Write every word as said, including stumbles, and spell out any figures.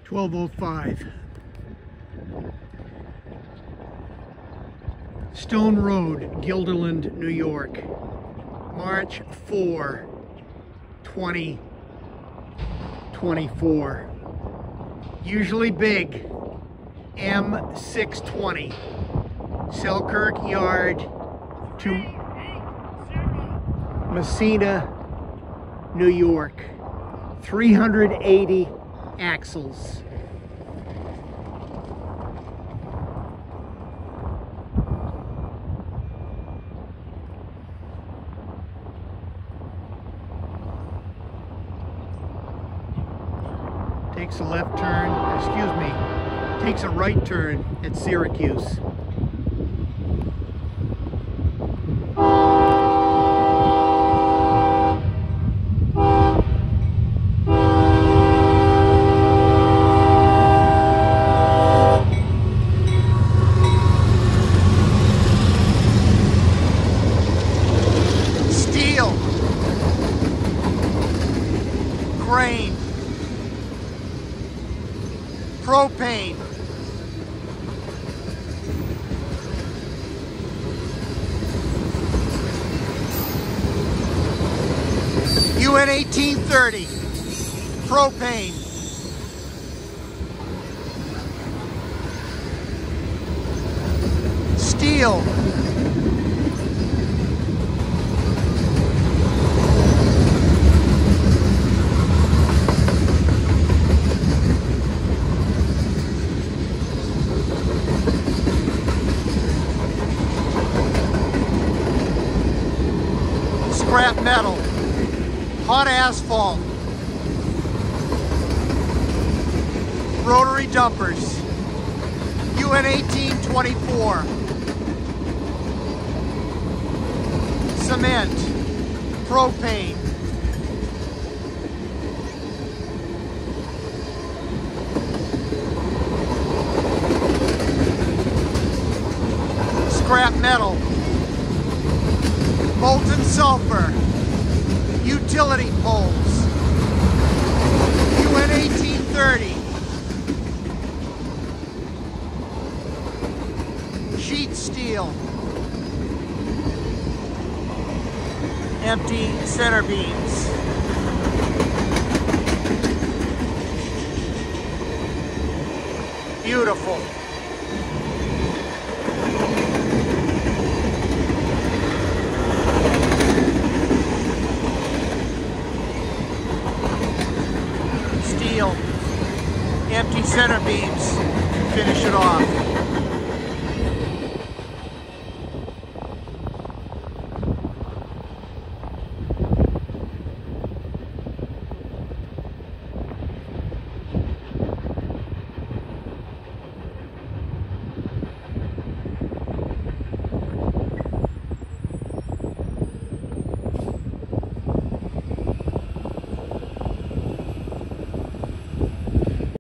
twelve oh five. Stone Road, Guilderland, New York. March fourth, twenty twenty-four. Usually big. M six twenty. Selkirk Yard to Messina, New York. three hundred eighty axles. Takes a left turn, excuse me, takes a right turn at Syracuse. Steel, grain, propane, U N eighteen thirty, propane, steel, scrap metal, hot asphalt, rotary dumpers, U N eighteen twenty-four, cement, propane, scrap metal, molten sulfur, utility poles, U N eighteen thirty, sheet steel, empty center beams, beautiful. Steel, empty center beams, finish it off.